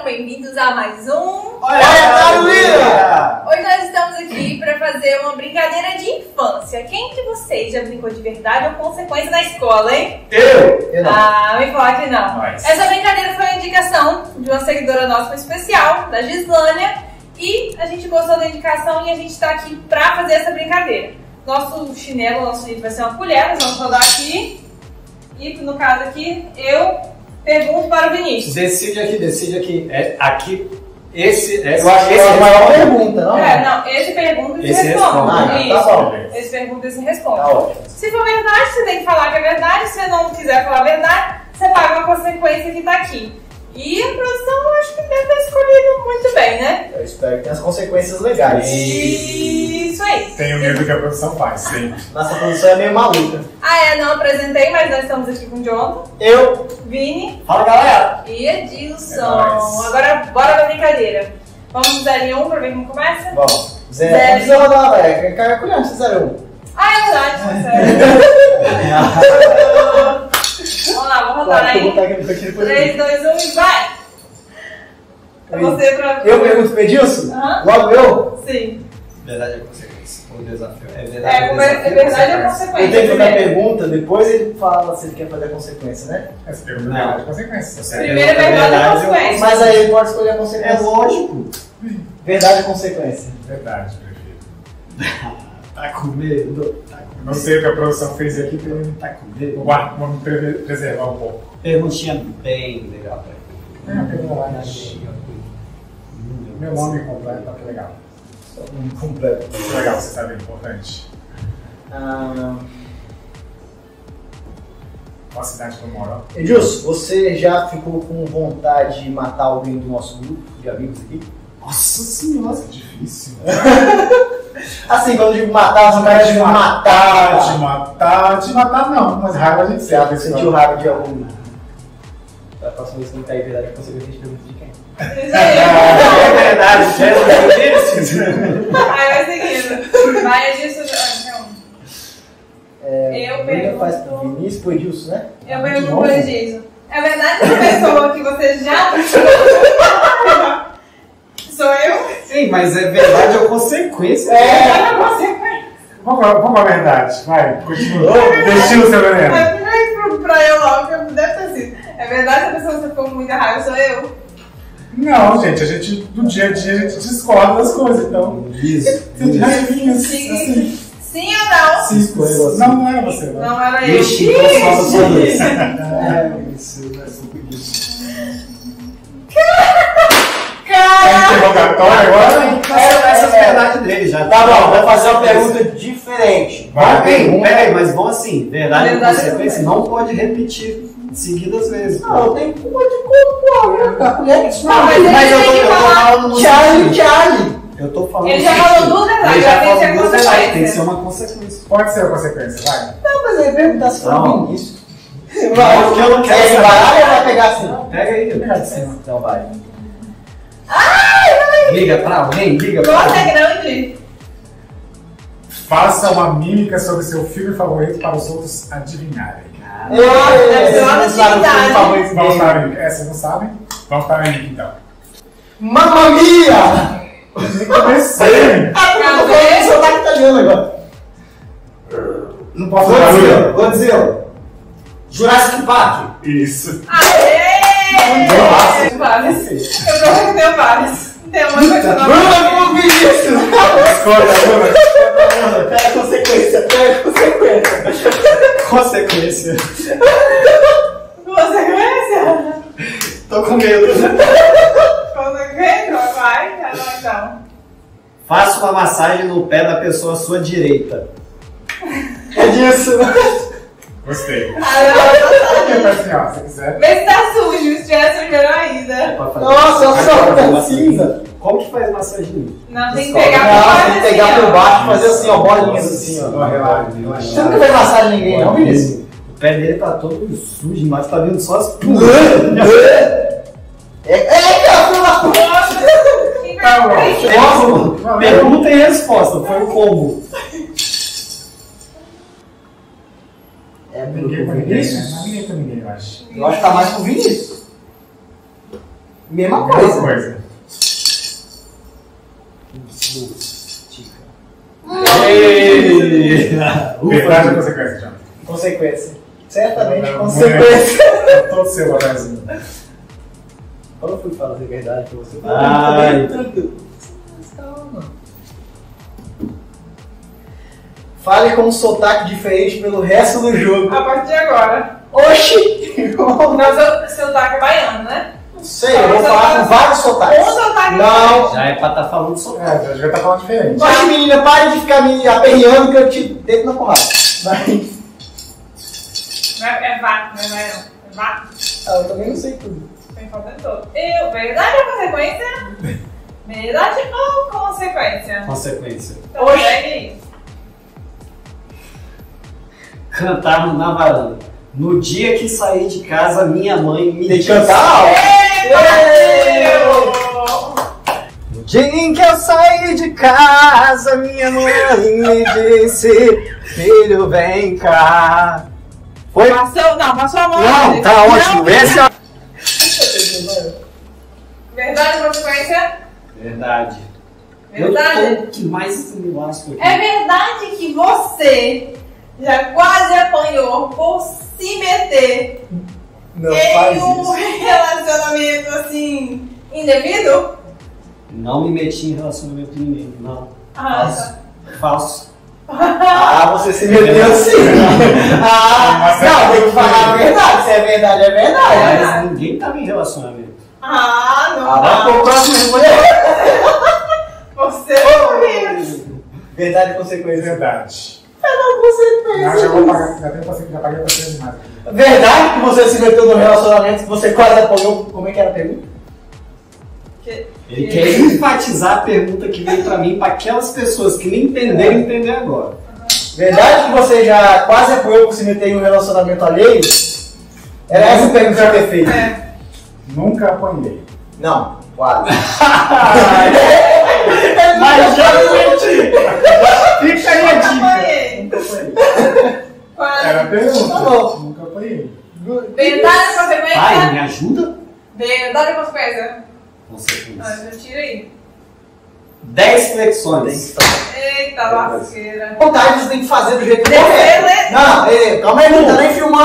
sejam bem-vindos a mais um... Olha, Carolina! Hoje nós estamos aqui para fazer uma brincadeira de infância. Quem que vocês já brincou de verdade ou consequência na escola, hein? Eu não. Ah, me falar que não. Mas... Essa brincadeira foi uma indicação de uma seguidora nossa especial, da Gislânia, e a gente gostou da indicação e a gente está aqui para fazer essa brincadeira. Nosso chinelo, nosso livro vai ser uma colher, nós vamos rodar aqui. E no caso aqui, eu pergunto para o Vinícius. Decide aqui. É, aqui, esse Eu acho que é a maior pergunta, não? Não, esse pergunta e Esse responde. responde. Isso. Tá bom. Esse pergunta e se responde. Tá ótimo. Se for verdade, você tem que falar que é verdade. Se você não quiser falar a verdade, você paga uma consequência que está aqui. E a produção, eu acho que deve ter escolhido muito bem, né? Eu espero que tenha as consequências legais. Isso aí. tenho medo do que a produção faz, sempre. Nossa produção é meio maluca. Não apresentei, mas nós estamos aqui com o Jonathan, Eu. Vini Fala, galera! e Edilson. É nóis. Agora, bora pra brincadeira. Vamos do 0 em 1 pra ver como começa? Bom, Zero. Zé, não precisa rodar, velho. Caiu colhendo, 0-1. É verdade, sério. Vamos lá, vamos rodar Claro, eu vou aí. botar aqui no cantinho depois. 3, 2, 1 e vai! Pra você, pra... Eu pergunto pro Edilson? Aham. Logo eu? Sim. Verdade é consequência. O desafio. É É verdade verdade ou consequência? Eu tenho que fazer a primeiro. pergunta, depois ele fala se ele quer fazer a consequência, né? Essa pergunta Não. é verdade consequência. Primeiro é verdade ou consequência? Mas aí ele pode escolher a consequência. É lógico. Verdade ou consequência? Verdade, prefiro. Tá com medo. Tá com Não sei o que a produção fez aqui, porque Tá com medo. vamos preservar um pouco. Perguntinha bem legal pra Meu nome completo, tá que legal. Completo. Muito legal, você sabe, é importante. Qual a cidade que eu moro? Edilson, você já ficou com vontade de matar alguém do nosso grupo de amigos aqui? Nossa senhora. Nossa, difícil. Assim, quando eu digo matar, você cara de matar. De matar não, mas raiva a gente Você sente. sentiu raiva de algum? Da próxima vez que não cair verdade, você vai ter pergunta de quem? Isso aí. É verdade, Jéssica. Aí vai seguindo. Vai, Edilson. Eu Bruna faz pro pergunto... Vinícius, pro Edilson, né? Eu pergunto pro Edilson. É verdade que a pessoa que você já... Sou eu? Sim, mas é verdade ou consequência. Vamos com a verdade, vai, continua. Deixa o seu veneno. Mas primeiro pra eu logo, que deve ter sido. É verdade que a pessoa que você ficou com muita raiva sou eu? Não, gente, a gente, no dia a dia, a gente discorda das coisas, então. Isso. Você já vinha Sim. assim. Sim ou não? Sim, escolheu você. Não é você, não. Não era eu. Ixi, então só sua vez. Isso, vai ser por isso. É interrogatório agora? Essa é a verdade dele já. Tá bom, vou fazer uma pergunta diferente. Vai, Peraí, mas vão assim. Verdade ou Verdade consequência não pode repetir seguidas vezes. Não, eu tenho culpa de como, a colher que Não, mas ele tem que falar. falando no Charlie. Eu tô falando. Ele já falou duas verdades, Ele já agora tem que ser falou duas verdades, consequência. tem que ser uma consequência. Pode ser a consequência, vai. Não, mas aí perguntar se foi Não. no início. Não, porque eu não quero Quer saber. embaralhar ou vai pegar assim? Pega aí. Pegar de cima. Então vai. Liga pra alguém, liga pra Gosta alguém. grande. Faça uma mímica sobre seu filme favorito para os outros adivinharem. Deve ser uma atividade. Vamos para a mímica. Vocês não sabem? Vamos para a mímica, então. Mamma mia! Comecei! Eu tô falando seu sotaque italiano agora. Não posso fazer. Godzilla. Jurassic Park. Isso. Aê! Nossa. Vários. Eu tô que tenho vários. Tem uma coisa nova. Bruna com Vinícius! Escolha, Pega a consequência, pega a consequência. Consequência. Consequência? Tô com medo. Consequência? Vai, tá bom então. Faça uma massagem no pé da pessoa à sua direita. É disso. Gostei. Ah, Então, assim, ó, se quiser. vê se tá sujo, se tiver sujeira ainda. Pode fazer. Nossa, eu sou Pode fazer da massagem. cinza. Como que faz massagem? Não, tem que Descobre. pegar Não, por tem que pegar por baixo. baixo e fazer assim, ó, bolinhas assim, ó. Relaxa. Você nunca fez massagem em ninguém, não, Vinícius? O pé dele tá todo sujo, mas tá vindo só as Tá bom. Como? Pergunta e resposta, foi como? É Ninguém com ninguém, né? Não, ninguém com ninguém, eu acho. Eu acho que tá mais com o Vinícius. Mesma Mesma coisa. coisa. Verdade ou consequência, John? Consequência. Certamente, Não, consequência. É todo seu, Brasil. Quando eu fui falar a verdade pra você, Ai. calma. Fale com um sotaque diferente pelo resto do jogo. A partir de agora. Oxi! Não, seu sotaque é baiano, né? Não sei, eu vou falar com vários sotaques. Um sotaque Não. Já é pra estar falando sobre. É, já devia estar falando diferente. Oxe, menina, pare de ficar me aperreando que eu te deito na porrada. Vai. É vato, não é baiano. É vato. Ah, eu também não sei tudo. Tem falta de todo. Verdade ou consequência? Verdade ou consequência? Consequência. Então, segue aí. Cantar na varanda. No dia que saí de casa, minha mãe me Tem que disse. cantar? No dia em que eu saí de casa, minha mãe me disse: filho, vem cá. Foi? Passou a mão. Não, tá ótimo. Esse é. Verdade ou consequência? Verdade. Verdade. Eu tô o que mais me lasco aqui. É verdade que você já quase apanhou por se meter Não faz em um isso. relacionamento assim indevido? Não me meti em relacionamento de ninguém, não. Ah, tá. Falso. Ah, você se meteu sim. Ah, não, tem que falar a verdade. Se é verdade, é verdade. Mas ninguém tava em relacionamento. Ah, não. Ah, vai pro próximo mulher. Você é horrível. Verdade e consequência. Verdade. Não, consequência. Não, já vou pagar. Já tenho paciente, já paguei pra ser demais. Verdade que você se meteu no relacionamento que você quase apoiou. Como é que era a pergunta? Ele quer enfatizar a pergunta que veio pra mim, pra aquelas pessoas que nem entenderam entender agora. Verdade que você já quase apoiou por se meter em um relacionamento alheio? Era essa a pergunta que eu ia ter feito. É. Nunca apanhei. Não, quase. Mas já menti! Fica aí a dica. Apanhei. Quase. Era a pergunta. Tá bom. Nunca apanhei. Verdade ou consequência? Pai, me ajuda? Verdade ou consequência? Consequência. Ah, já tira aí. 10 flexões. Eita, lasqueira. Vontade você tem que fazer do jeito que Descer, quer. né? Não, calma aí, não tá nem filmando.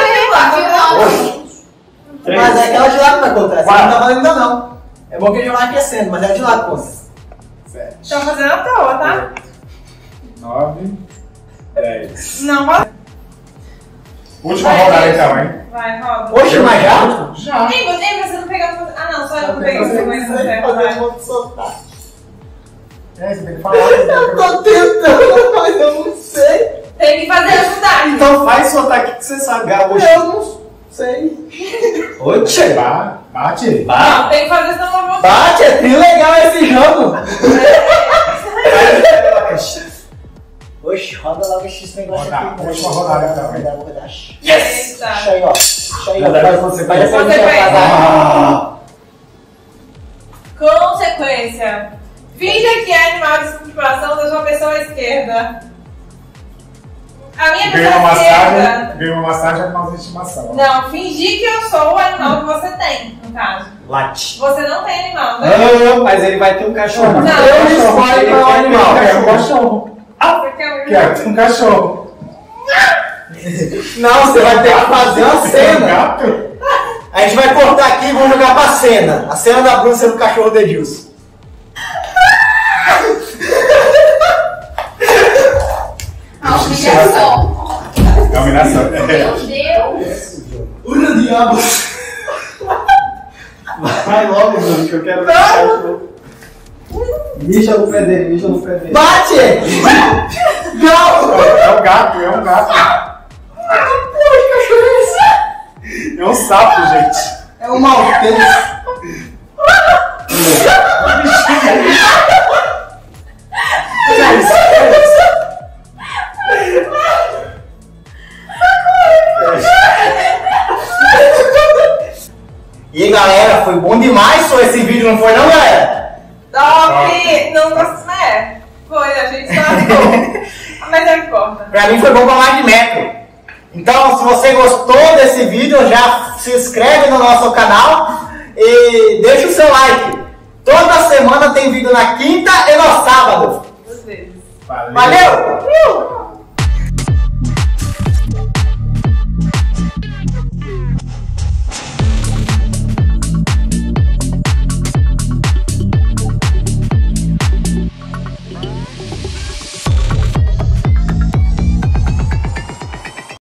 Mas é aquela de lá que vai contar. Essa não tá valendo ainda não. É bom que a gente vai aquecendo, mas é de lá que conta. 7, Estão fazendo à toa, tá? 9, 10. Não, vai. Última rodada então, hein? Vai, roda. Oxe, mas já? Já. Ei, você não pegou. Ah, não, só eu não Você peguei. Você tem conhece Fazer certo, um vai. monte de sotaque. É, você tem que falar. Eu tô tentando, mas eu não sei. Tem que fazer a sotaque. Então faz sotaque que você sabe, gaúcho. Eu não sei. Oi, tchê. Bate. Não, tem que fazer, senão eu vou. Bate, é tão legal esse jogo. Oxe, roda logo esse negócio Rodar, aqui. última rodada, então, Vou hein? rodar, vou rodar. Yes! Deixa aí, ó. Deixa aí, ó. Verdade, Vai essa aí, consequência. Ah, Consequência. Finja que é animal de estimação da sua pessoa esquerda. A minha Ganhou pessoa uma esquerda. massagem, ganhou uma massagem animal de estimação. Não, fingir que eu sou o animal que você tem, no caso. late. Você não tem animal, né? Ah, mas ele vai ter um cachorro. Não, Eu escolho qual é o animal. Quero um cachorro. Você quer um Quero um cachorro. Não, você vai ter que fazer uma Um cena. gato? A gente vai cortar aqui e vamos jogar pra cena. A cena da Bruna sendo o cachorro do Edilson. A humilhação. É uma humilhação. Meu Deus. Ura diabo. Vai logo, mano, que eu quero ver o cachorro. Mija no pé dele, mija no pé dele. Bate! Não! É um gato, é um gato. Porra, que cachorro é esse? É um sapo, gente. É um maltês. E aí, galera, foi bom demais só esse vídeo, não foi não, galera? Top! Não gosto, né? Foi, a gente só mas não importa. Pra mim foi bom pra mais de metro. Então, se você gostou desse vídeo, já se inscreve no nosso canal e deixa Toda semana tem vídeo na quinta e no sábado. 2 vezes. Valeu?